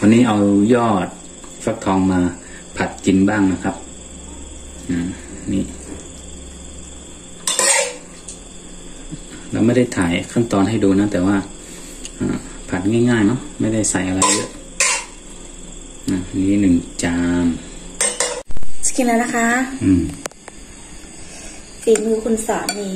วันนี้เอายอดฟักทองมาผัดกินบ้างนะครับนี่เราไม่ได้ถ่ายขั้นตอนให้ดูนะแต่ว่าผัดง่ายๆเนาะไม่ได้ใส่อะไรเยอะนี่1 จานจะกินแล้วนะคะฝีมือคุณสามี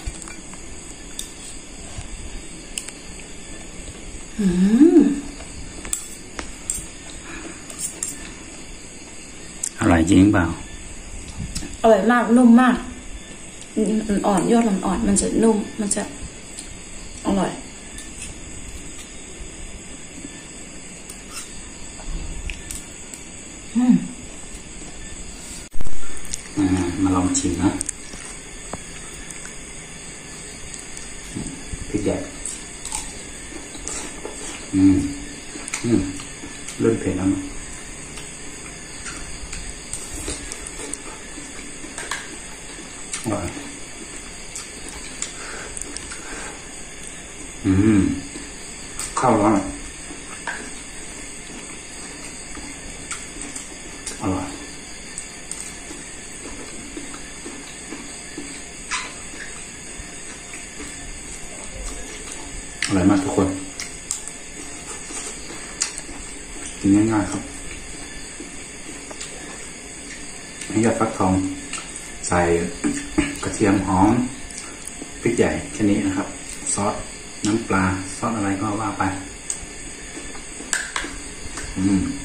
อร่อยจริงเปล่าอร่อยมากนุ่มมากอ่อนยอดอ่อนมันจะนุ่มมันจะอร่อยมาลองชิมนะพริกใหญ่เริ่มเผ็ดแล้วนะอร่อยข้าวร้อนอร่อยอร่อยมากทุกคนกินง่ายๆครับนี่ยอดฟักทองใส่กระเทียมหอมพริกใหญ่แค่นี้นะครับซอสน้ำปลาซอสอะไรก็ว่าไป